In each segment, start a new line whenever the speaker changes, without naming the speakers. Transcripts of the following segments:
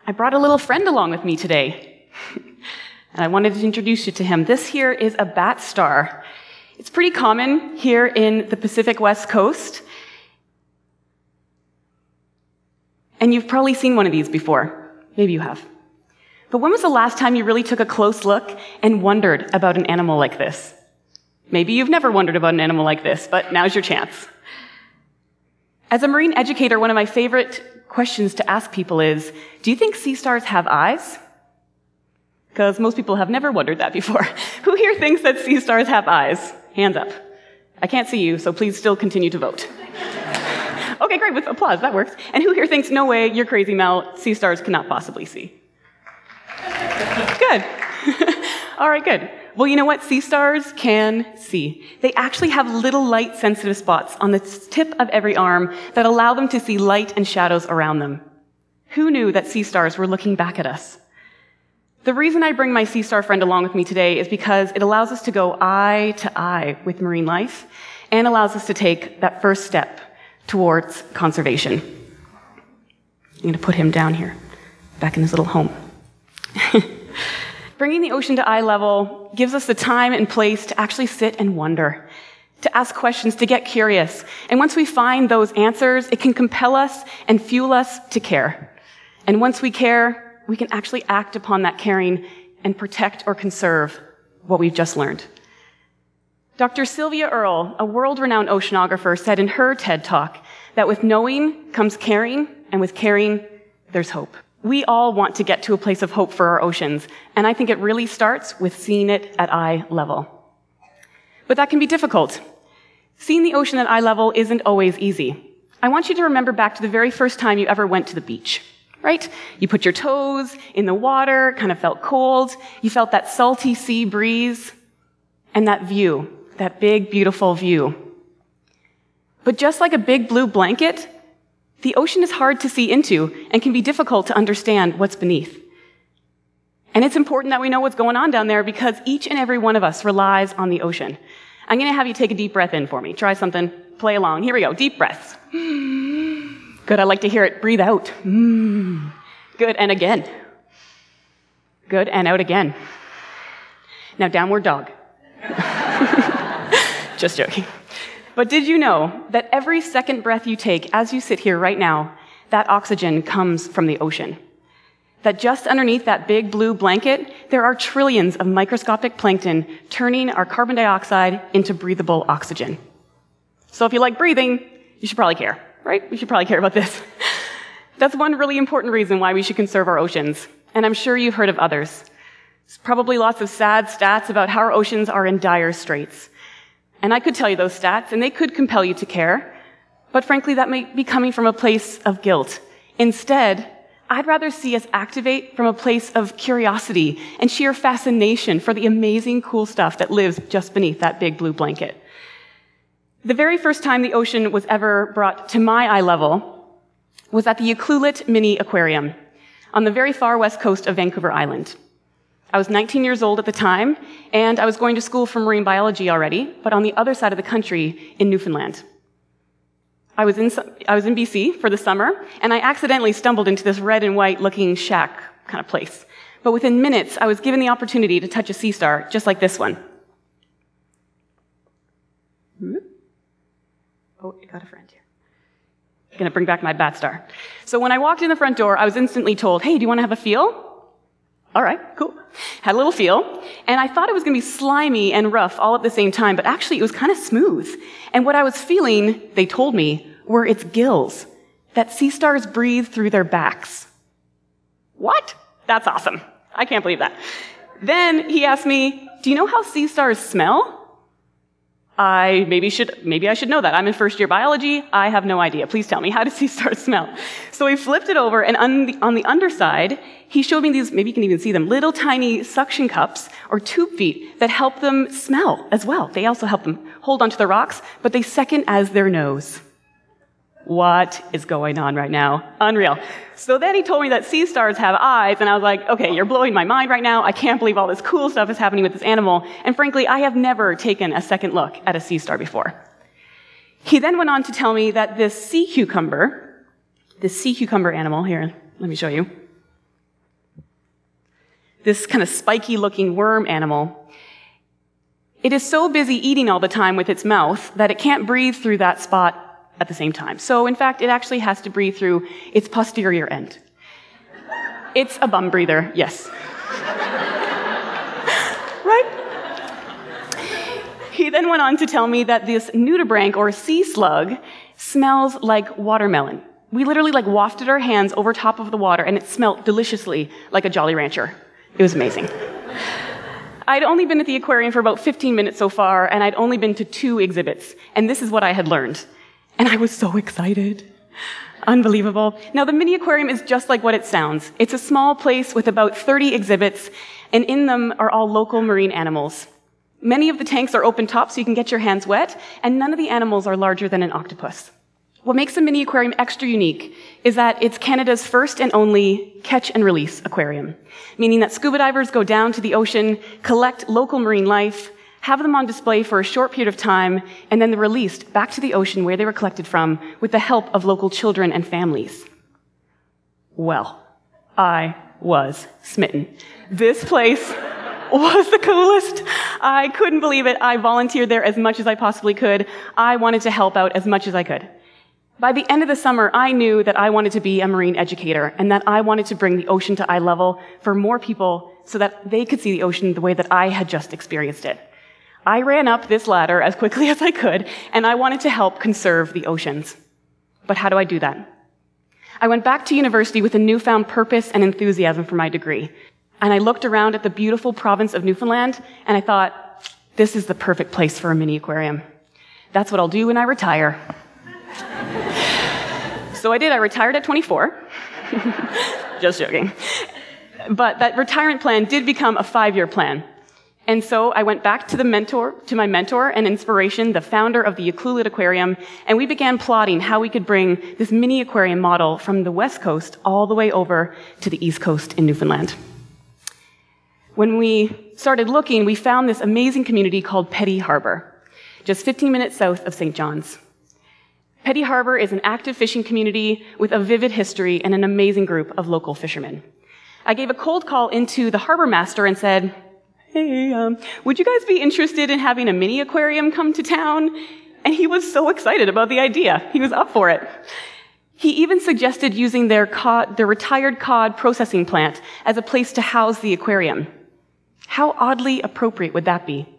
I brought a little friend along with me today, and I wanted to introduce you to him. This here is a bat star. It's pretty common here in the Pacific West Coast, and you've probably seen one of these before. Maybe you have. But when was the last time you really took a close look and wondered about an animal like this? Maybe you've never wondered about an animal like this, but now's your chance. As a marine educator, one of my favorite questions to ask people is, do you think sea stars have eyes? Because most people have never wondered that before. Who here thinks that sea stars have eyes? Hands up. I can't see you, so please still continue to vote. Okay, great, with applause, that works. And who here thinks, no way, you're crazy, Mel, sea stars cannot possibly see? Good. All right, good. Well, you know what? Sea stars can see. They actually have little light-sensitive spots on the tip of every arm that allow them to see light and shadows around them. Who knew that sea stars were looking back at us? The reason I bring my sea star friend along with me today is because it allows us to go eye to eye with marine life and allows us to take that first step towards conservation. I'm going to put him down here, back in his little home. Bringing the ocean to eye level gives us the time and place to actually sit and wonder, to ask questions, to get curious. And once we find those answers, it can compel us and fuel us to care. And once we care, we can actually act upon that caring and protect or conserve what we've just learned. Dr. Sylvia Earle, a world-renowned oceanographer, said in her TED Talk that with knowing comes caring, and with caring, there's hope. We all want to get to a place of hope for our oceans, and I think it really starts with seeing it at eye level. But that can be difficult. Seeing the ocean at eye level isn't always easy. I want you to remember back to the very first time you ever went to the beach, right? You put your toes in the water, kind of felt cold, you felt that salty sea breeze, and that view, that big, beautiful view. But just like a big blue blanket, the ocean is hard to see into and can be difficult to understand what's beneath. And it's important that we know what's going on down there because each and every one of us relies on the ocean. I'm going to have you take a deep breath in for me. Try something. Play along. Here we go. Deep breaths. Good. I like to hear it. Breathe out. Good. And again. Good. And out again. Now, downward dog. Just joking. But did you know that every second breath you take as you sit here right now, that oxygen comes from the ocean? That just underneath that big blue blanket, there are trillions of microscopic plankton turning our carbon dioxide into breathable oxygen. So if you like breathing, you should probably care, right? We should probably care about this. That's one really important reason why we should conserve our oceans, and I'm sure you've heard of others. There's probably lots of sad stats about how our oceans are in dire straits. And I could tell you those stats, and they could compel you to care, but frankly, that might be coming from a place of guilt. Instead, I'd rather see us activate from a place of curiosity and sheer fascination for the amazing, cool stuff that lives just beneath that big blue blanket. The very first time the ocean was ever brought to my eye level was at the Ucluelet Mini Aquarium on the very far west coast of Vancouver Island. I was 19 years old at the time, and I was going to school for marine biology already, but on the other side of the country in Newfoundland. I was in BC for the summer, and I accidentally stumbled into this red and white looking shack kind of place. But within minutes, I was given the opportunity to touch a sea star, just like this one. Oh, I got a friend here. I'm gonna bring back my bat star. So when I walked in the front door, I was instantly told, hey, do you wanna have a feel? All right, cool. Had a little feel, and I thought it was going to be slimy and rough all at the same time, but actually it was kind of smooth. And what I was feeling, they told me, were its gills, that sea stars breathe through their backs. What? That's awesome. I can't believe that. Then he asked me, do you know how sea stars smell? Maybe I should know that. I'm in first year biology. I have no idea. Please tell me, how do sea stars smell? So he flipped it over, and on the underside, he showed me these, maybe you can even see them, little tiny suction cups or tube feet that help them smell as well. They also help them hold onto the rocks, but they second as their nose. What is going on right now? Unreal. So then he told me that sea stars have eyes, and I was like, okay, you're blowing my mind right now. I can't believe all this cool stuff is happening with this animal. And frankly, I have never taken a second look at a sea star before. He then went on to tell me that this sea cucumber animal, here, let me show you. this kind of spiky-looking worm animal. It is so busy eating all the time with its mouth that it can't breathe through that spot at the same time. So, in fact, it actually has to breathe through its posterior end. It's a bum breather, yes. Right? He then went on to tell me that this nudibranch, or sea slug, smells like watermelon. We literally wafted our hands over top of the water, and it smelled deliciously like a Jolly Rancher. It was amazing. I'd only been at the aquarium for about 15 minutes so far, and I'd only been to 2 exhibits, and this is what I had learned. And I was so excited. Unbelievable. Now, the mini aquarium is just like what it sounds. It's a small place with about 30 exhibits, and in them are all local marine animals. Many of the tanks are open top so you can get your hands wet, and none of the animals are larger than an octopus. What makes the mini aquarium extra unique is that it's Canada's first and only catch and release aquarium, meaning that scuba divers go down to the ocean, collect local marine life, have them on display for a short period of time, and then they're released back to the ocean where they were collected from with the help of local children and families. Well, I was smitten. This place was the coolest. I couldn't believe it. I volunteered there as much as I possibly could. I wanted to help out as much as I could. By the end of the summer, I knew that I wanted to be a marine educator and that I wanted to bring the ocean to eye level for more people so that they could see the ocean the way that I had just experienced it. I ran up this ladder as quickly as I could, and I wanted to help conserve the oceans. But how do I do that? I went back to university with a newfound purpose and enthusiasm for my degree. And I looked around at the beautiful province of Newfoundland, and I thought, this is the perfect place for a mini aquarium. That's what I'll do when I retire. So I did. I retired at 24. Just joking. But that retirement plan did become a 5-year plan. And so I went back to my mentor and inspiration, the founder of the Ucluelet Aquarium, and we began plotting how we could bring this mini aquarium model from the West Coast all the way over to the East Coast in Newfoundland. When we started looking, we found this amazing community called Petty Harbour, just 15 minutes south of St. John's. Petty Harbour is an active fishing community with a vivid history and an amazing group of local fishermen. I gave a cold call into the harbor master and said, hey, would you guys be interested in having a mini aquarium come to town? And he was so excited about the idea. He was up for it. He even suggested using their retired cod processing plant as a place to house the aquarium. How oddly appropriate would that be?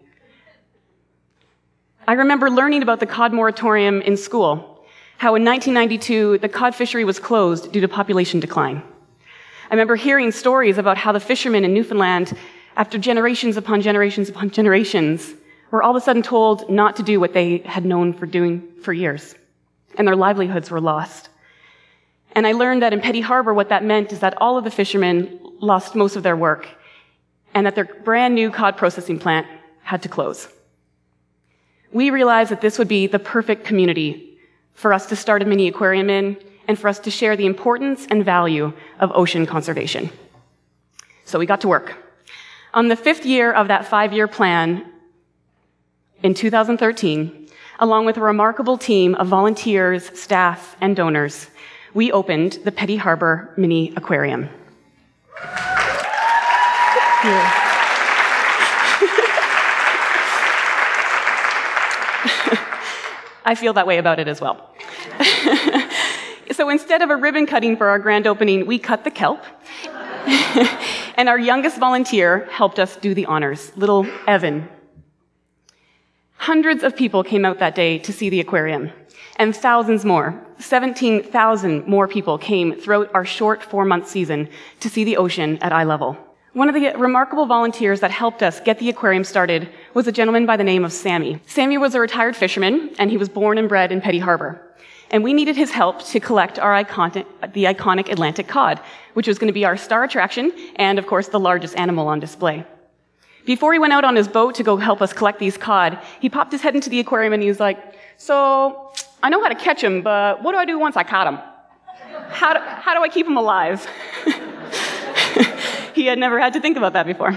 I remember learning about the cod moratorium in school, how in 1992 the cod fishery was closed due to population decline. I remember hearing stories about how the fishermen in Newfoundland, after generations upon generations upon generations, were all of a sudden told not to do what they had known for doing for years, and their livelihoods were lost. And I learned that in Petty Harbour, what that meant is that all of the fishermen lost most of their work, and that their brand new cod processing plant had to close. We realized that this would be the perfect community for us to start a mini aquarium in, and for us to share the importance and value of ocean conservation. So we got to work. On the 5th year of that 5-year plan, in 2013, along with a remarkable team of volunteers, staff, and donors, we opened the Petty Harbour Mini Aquarium. I feel that way about it as well. So instead of a ribbon cutting for our grand opening, we cut the kelp. And our youngest volunteer helped us do the honors, little Evan. Hundreds of people came out that day to see the aquarium, and thousands more, 17,000 more people came throughout our short 4-month season to see the ocean at eye level. One of the remarkable volunteers that helped us get the aquarium started was a gentleman by the name of Sammy. Sammy was a retired fisherman, and he was born and bred in Petty Harbour. And we needed his help to collect the iconic Atlantic cod, which was going to be our star attraction and, of course, the largest animal on display. Before he went out on his boat to go help us collect these cod, he popped his head into the aquarium and he was like, so, I know how to catch them, but what do I do once I caught them? How do I keep them alive? He had never had to think about that before.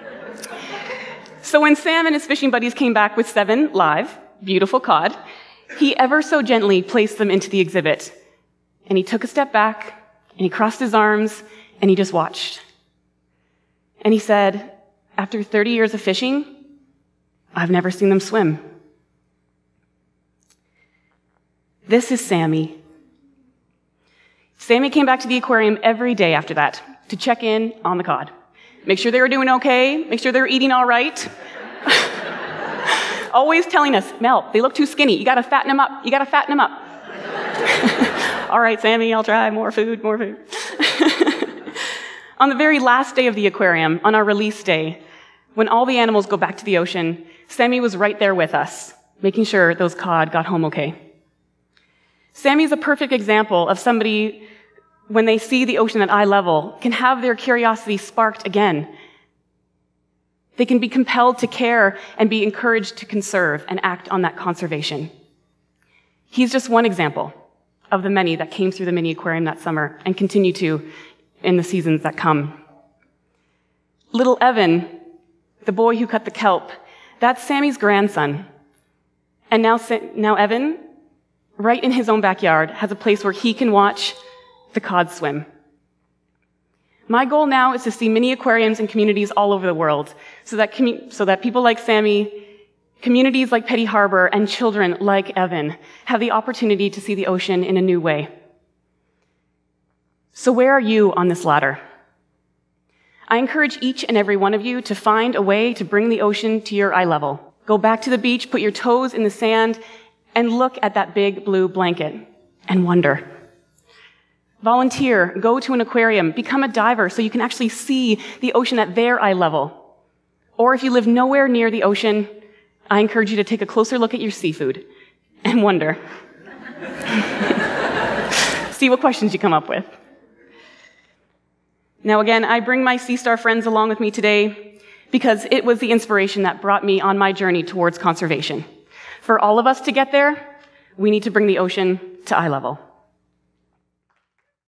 So when Sam and his fishing buddies came back with 7 live, beautiful cod, he ever so gently placed them into the exhibit. And he took a step back, and he crossed his arms, and he just watched. And he said, after 30 years of fishing, I've never seen them swim. This is Sammy. Sammy came back to the aquarium every day after that to check in on the cod. Make sure they were doing okay, make sure they were eating all right. Always telling us, Mel, they look too skinny. You gotta fatten them up. You gotta fatten them up. All right, Sammy, I'll try. More food, more food. On the very last day of the aquarium, on our release day, when all the animals go back to the ocean, Sammy was right there with us, making sure those cod got home okay. Sammy is a perfect example of somebody, when they see the ocean at eye level, can have their curiosity sparked again. They can be compelled to care and be encouraged to conserve and act on that conservation. He's just one example of the many that came through the mini aquarium that summer and continue to in the seasons that come. Little Evan, the boy who cut the kelp, that's Sammy's grandson. And now Evan, right in his own backyard, has a place where he can watch the cod swim. My goal now is to see mini aquariums in communities all over the world so that people like Sammy, communities like Petty Harbour, and children like Evan have the opportunity to see the ocean in a new way. So where are you on this ladder? I encourage each and every one of you to find a way to bring the ocean to your eye level. Go back to the beach, put your toes in the sand, and look at that big blue blanket and wonder. Volunteer, go to an aquarium, become a diver so you can actually see the ocean at their eye level. Or if you live nowhere near the ocean, I encourage you to take a closer look at your seafood and wonder. See what questions you come up with. Now again, I bring my Sea Star friends along with me today because it was the inspiration that brought me on my journey towards conservation. For all of us to get there, we need to bring the ocean to eye level.